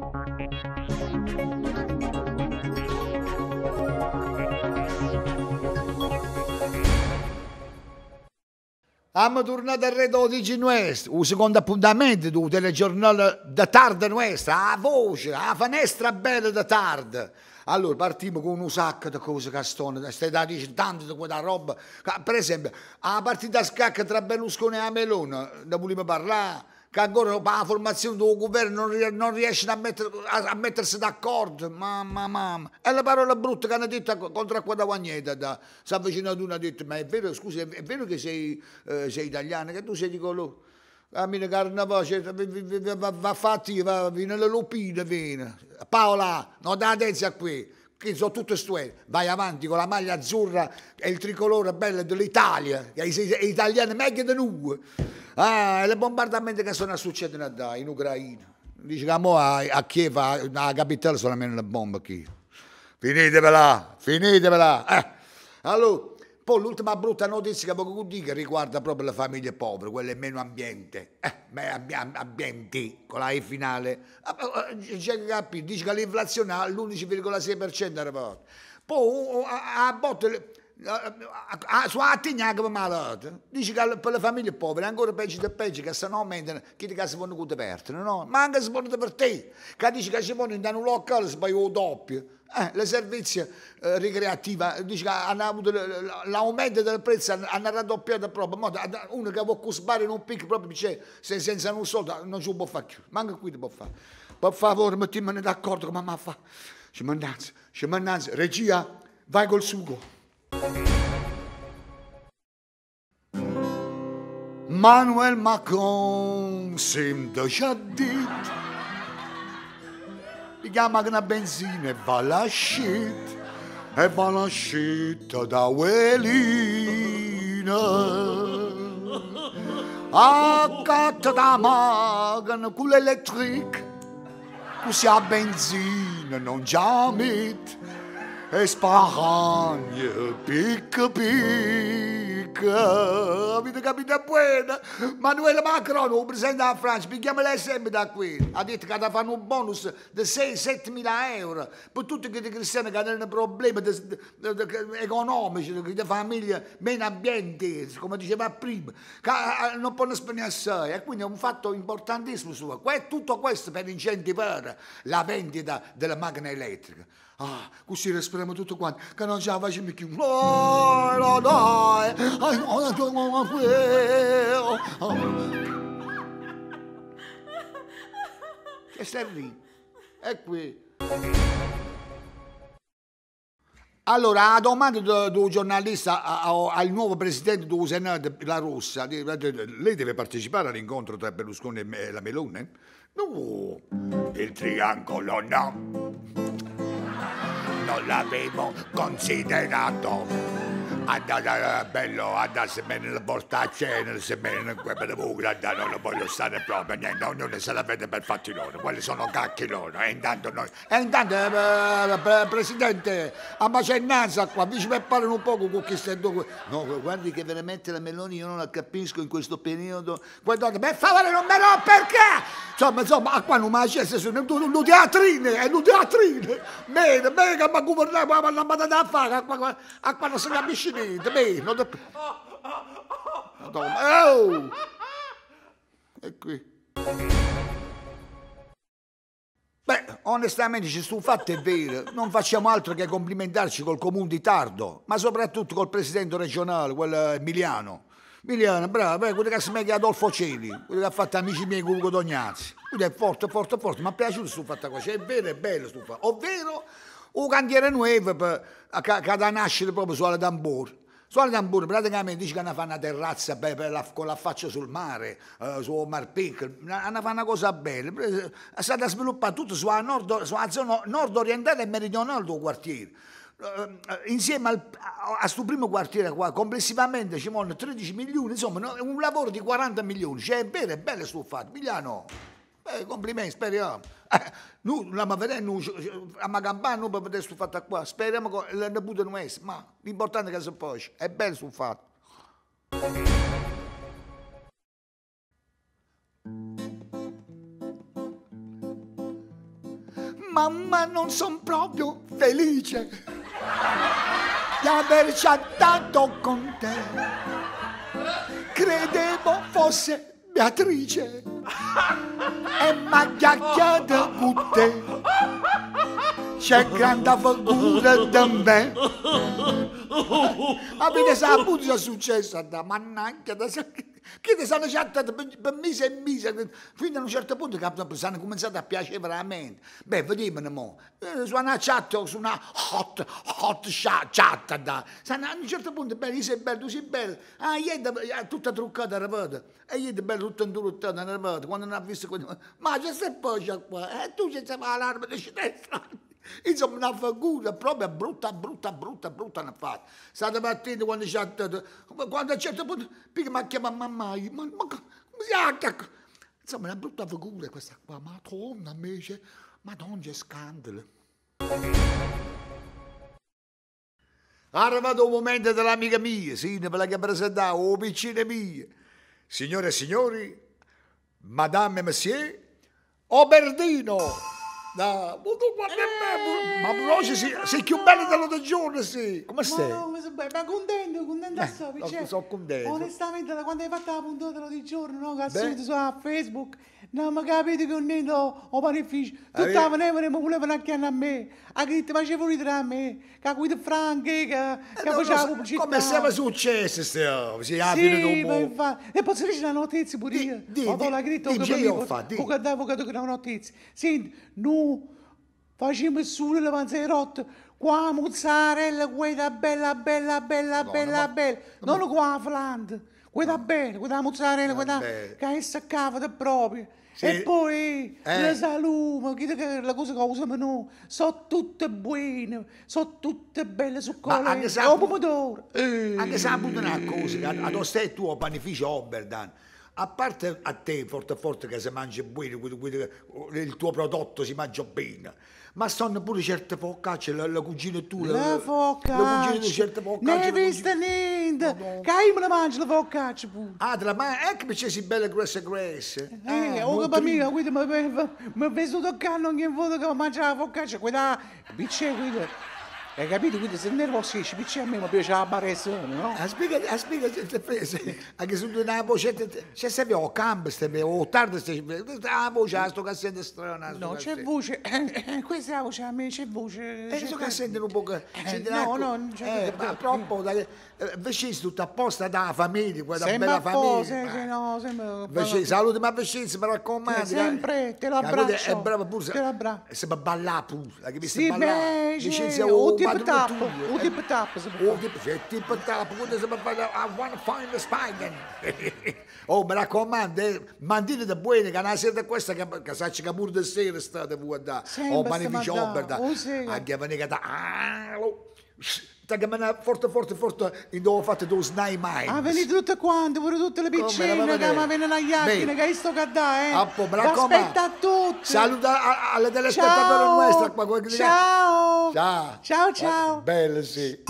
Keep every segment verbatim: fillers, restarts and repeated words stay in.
Siamo tornati a Re dodici Nuestra, il secondo appuntamento del telegiornale da tarda nostra, a voce, a finestra bella da tarda. Allora partiamo con un sacco di cose che stanno, stai da dire tanto di quella roba. Per esempio, a partita a scacca tra Berlusconi e Meloni, ne vogliamo parlare, che ancora la formazione del governo non riesce a, mettere, a, a mettersi d'accordo, mamma mamma. E le parole brutte che hanno detto contro quella guagnetta, da, si è avvicinato uno e ha detto, ma è vero, scusa, è vero che sei, eh, sei italiano, che tu sei di colore? A me carnavale, cioè, va, va fatti, va, viene le lupine, viene. Paola, non dà attenzione a qui, che sono tutte stue. Vai avanti con la maglia azzurra e il tricolore bello dell'Italia, che gli italiani meglio di noi. Ah, e le bombardamenti che sono succedono in Ucraina. Dice che a, a Kiev, la capitale, sono almeno le bombe qui. Finitevela, finitevela. Eh. Allora, poi l'ultima brutta notizia che poco dico riguarda proprio le famiglie povere, quelle meno ambiente, eh, ambienti, con la E finale. C'è che capire, dice che l'inflazione all'undici virgola sei per cento è arrivata. Poi a, a botte, su Attigna che malata, dice che per le famiglie povere è ancora peggio e peggio, che se non aumentano, chi ti si vanno con perto, no? Ma anche se vanno per te, che dice che si vanno in un locale si pagano il doppio. Eh, le servizi eh, ricreative, dice che hanno avuto l'aumento del prezzo, hanno raddoppiato proprio, uno che vuole cusbare in un picco proprio, cioè, se senza un soldo non ci può fare più, ma anche qui ti può fare. Per favore, mettiamone d'accordo come mamma fa. Ci mannazza, ci mannazza, regia, vai col sugo. Manuel Macron sembra già detto, li chiama che una benzina e va la shit, e va la shit da Uelina. Accatta da macchina con l'elettrica, così a benzina non già mette, e sparagne picca picca. Avete capito bene? Manuel Macron, il presidente della Francia, picchiamole sempre da qui. Ha detto che fanno un bonus di sei sette mila euro per tutti i cristiani che hanno problemi de, de, de, de, economici, di famiglie meno ambienti, come diceva prima, che non possono spendere assai. E quindi è un fatto importantissimo suo. Tutto questo per incentivare la vendita della macchina elettrica. Ah, così respiriamo tutto quanto, che non ce la facciamo più. No, no, no. Che serve? È qui. Allora, la domanda del giornalista al nuovo presidente del Senato, la Rossa, lei deve partecipare all'incontro tra Berlusconi e la Meloni? No, il triangolo no. Non l'avevo considerato. Andate bello, andasse bene la porta a cena, se bene quella buca, non lo voglio stare proprio, niente, ognuno se la vede per fatti loro, quelli sono cacchi loro, e intanto noi. E intanto, eh, Presidente, a macennanza qua, dici per parlare un poco con chi stai due. No, guardi che veramente la Meloni io non la capisco in questo periodo. Guardate, per favore non me lo perché? Insomma, insomma, qua non mi c'è, sono due teatrine, è due teatrine. Bene, bene, che mi governare, ma non mi date a fare, a qua non si capisce niente, bene, non te... Oh! E qui. Beh, onestamente ci sto fatto è vero, non facciamo altro che complimentarci col comune di Tardo, ma soprattutto col presidente regionale, quello Emiliano. Emiliano, bravo, eh, quello che si chiama Adolfo Celi, quello che ha fatto amici miei con Ugo Tognazzi. Quello è forte, forte, forte, mi è piaciuto sto fatto qua, cioè, è vero, è bello sto fatto. Ovvero, un cantiere nuovo che da nascere proprio sulla tamburo. Suona tamburo, praticamente dice che hanno fatto una terrazza per, per la, con la faccia sul mare, uh, sul Mar Piccolo, hanno fatto una cosa bella. È stata sviluppata tutto sulla, nord, sulla zona nord-orientale e meridionale del quartiere. Uh, insieme al, a questo primo quartiere qua, complessivamente ci vogliono tredici milioni, insomma, un lavoro di quaranta milioni. Cioè, è bello, è bello sto fatto. Migliano, eh, complimenti, speriamo. Eh, noi non abbiamo veduto, a campagna non per vedere sto fatto qua, speriamo che le buttano non è, ma l'importante è che si può, è bello sto fatto. mamma non sono proprio felice di aver chattato con te. Credevo fosse Beatrice e m'ha chiacchiata con te. C'è grande figura da me. A me sa appunto è successo, mannaggia, che ti sanno chattati per, per mesi e mesi, fino a un certo punto che hanno cominciato a piacere veramente. Beh, vediamo mo, eh, su una chat, su una hot, hot chat, da. A un certo punto, bello, io sei bello, tu sei bello, ah, ieri tutta truccata, ripeto, e ieri bello, tutta indruttata, ripeto, quando non ha visto, ma c'è se poi qua, e tu c'è l'arma di destra. Insomma, una figura proprio brutta, brutta, brutta, brutta una fatta. Stamattina quando c'è quando a un certo punto, perché mi ha chiamato mamma, ma, ma come si chiama? Insomma, una brutta figura questa qua, madonna invece, madonna che scandalo. È arrivato un momento dell'amica mia, sì, ne ve la che presentare, o piccina mia. Signore e signori, madame e monsieur, Oberdino. No, ma tu guarda me, ma Broce sei, sei più bello dell'altro giorno, sì. Come stai? Ma, no, ma contento, contento Eh, assai, sono so contento. Onestamente, da quando hai fatto la puntata dell'altro giorno, no, che ha Beh. subito su Facebook, non mi capito che un nendo o panificio, Ah, tutta la vedi? venivano mi volevano acchiare a me, a che ti facevo ridere a me, che a guida franche, che, che Eh, non lo faceva so, pubblicità. come siamo successi, stiamo? Si è Sì, finito ma un po'. infatti, e posso dire una notizia pure Di- io? di- Ho di- la crita, di- che di- mi io dico, fa, di. o che davo che una notizia. Senti, no, facciamo solo le panzerotto, qua mozzarella, quella bella, bella, bella, No, bella, no, bella, ma- non qua Fland, quella bella, quella mozzarella, quella Vabbè. che è staccata proprio. Sì. E poi Eh. le salume, che che- le cose che usiamo noi, sono tutte buone, sono tutte belle su Ma anche colore, se e ha- un pomodoro. Eh. Anche se appunto una cosa, che ad ad stai tu a panificio Oberdan, a parte a te, forte forte che si mangia bene, quello- quello che- il tuo prodotto si mangia bene, ma sono pure certe focacce, la, la cugina tua, La la cugina di certe focaccia, focacce. ne hai la vista cugina- niente, Madonna. che io me la mangio la focaccia pure. Ah, te la ma ecco perché sei bella grassa grassa. Eh, Ah, oh, molto che mica, ricca. guarda, mi mi ha preso toccando ogni volta che mangiava la focaccia, quella, picce, guarda. Hai capito? Quindi se nervosi, picce a me mi piace la baressone, no? Ah, spiega, ah, spiega, se- se- se- anche se tu una voce, se sei o campo, stai o tardi, stai, ah, voce, ah, sto cassendo strana. No, c'è voce, eh, eh, questa è la voce a me, c'è voce. E c'è sto que- cassendo un po', che- senti, no, ecco, no, non c'è eh, che- ma troppo, dai, eh, vescisi tutto apposta da famiglia, quella Sembra bella un po', famiglia. se- se no, sembra- Vesci, saluti, ma vescisi, mi raccomando. Sì, sempre, te lo Che quello abbraccio, È bravo pure, te lo abbraccio. se mi ballare pure, che mi Sì, stai ballare. beh, Vescisi, sì, oh, o tip padrone tap, tuo, o eh. tip tap, si può Oh, fare. tipo, c'è tipo tap, quando si fa, I want to find the spigen. Oh, mi raccomando, eh, mandine da buone, che una sera questa, che, che sa che pure di sera state vuoi da. Sempre Oh, sta beneficio, mandà, da. oh, sì. Anche venire da. Ah, oh. Sta che me ne forte, forte, forte, in dove ho fatto due snai mai. Ah, venite tutte quante, pure tutte le Come, piccine, la che vedere? mi vengono agli acchine, Beh. che io sto cadà, eh. Ah, po', mi Vi raccomando. aspetto a tutti. Saluta a- alle telespettatori Ciao. nostre qua. quelli che- Ciao. Ciao. Ciao, ciao. Eh, bello, sì.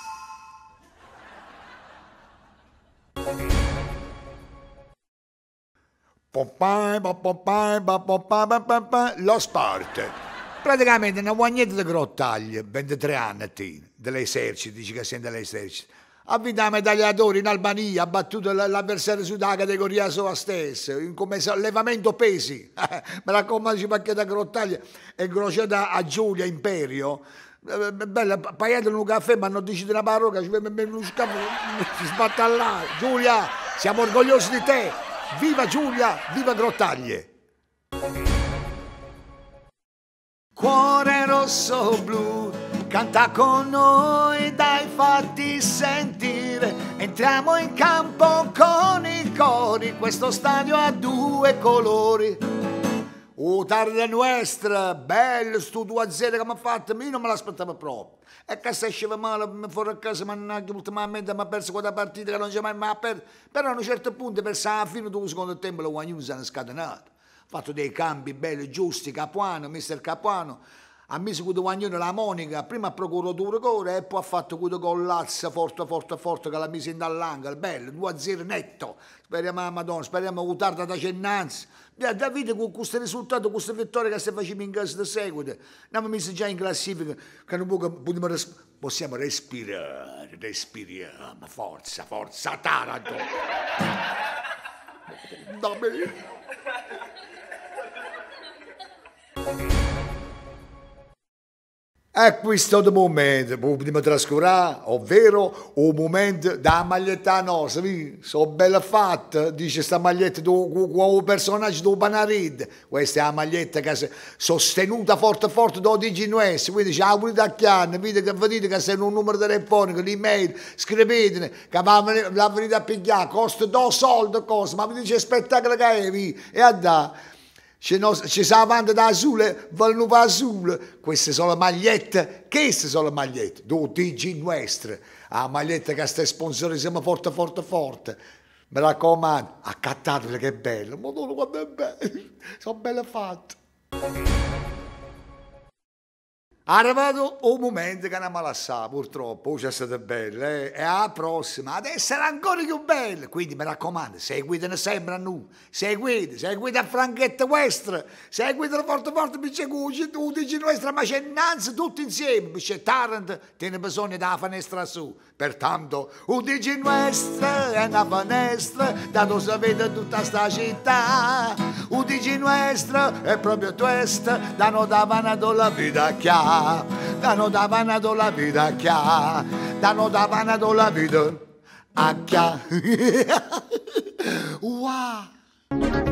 Popai, popai, popai, popai, Lo sport. Praticamente una guagnetta di grottaglie, ventitré anni a te, dell'esercito, dici che sei dell'esercito. Ha vinto la medaglia d'oro in Albania, ha battuto l- l'avversario su della categoria sua stessa, in come sollevamento pesi. Me raccomando, ci pacchetta grottaglie e crociata a Giulia Imperio. Eh, Bella, pagate un caffè, ma non dici una parola, ci vediamo in uno scafo, si sbatta là. Giulia, siamo orgogliosi di te. Viva Giulia, viva Grottaglie. Cuore rosso blu, canta con noi, dai fatti sentire. Entriamo in campo con i cori, questo stadio ha due colori. Oh, tarda nostra, bello sto due a zero che mi ha fatto, io non me l'aspettavo proprio. E che se esceva male, fuori a casa, mannaggia, ultimamente mi ha perso quella partita che non c'è mai mai perso. Però a un certo punto, verso la fine del secondo tempo, la Guagnù si è scatenato. Ha fatto dei cambi belli, giusti, Capuano, mister Capuano. ha messo questo guaglione la Monica, prima a procuratore core e poi ha fatto questo collazzo forte forte forte che l'ha messo in dall'angolo, bello, due a zero netto. Speriamo a Madonna, speriamo che tarda da cennanza. Davide con questo risultato, con questa vittoria che si faceva in casa di seguito, abbiamo messo già in classifica, che non possiamo, res possiamo respirare, respiriamo, forza, forza, Taranto. Da me. E questo è il momento che dobbiamo trascurare, ovvero il momento della maglietta nostra. Sono bella fatta, dice sta maglietta con un personaggio del Panarid. Questa è la maglietta che è sostenuta forte forte da D J Nues. Quindi c'è la pulita a chiano, vedete che vedete che sei un numero telefonico, l'email, scrivetene, che la venite a pigliare, costa due soldi, cosa, ma vi dice spettacolo che è, e a da. Ci sa avanti da Azule, vogliono per Azule. Queste sono le magliette, queste sono le magliette, do D J Nuestre, la maglietta che sta sponsorizziamo forte forte forte. Mi raccomando, accattatele che è bello, madonna quanto è bello, sono belle fatte. È arrivato un momento che andiamo a lasciare, purtroppo, c'è stato bello, eh? E alla prossima, ad essere ancora più bello. Quindi mi raccomando, seguitene sempre a noi, seguite, seguite a Franchette Westra, seguite forte forte, perché tu dici nostra, ma c'è innanzi tutti insieme, perché Taranto tiene bisogno della finestra su. Pertanto, un D J Nuestra è una finestra, da dove si vede tutta sta città. Un D J Nuestra è proprio questa, da non davano la vita che ha. Danno davanti la vita che ha, danno davanti la vita a chi ha. Wow!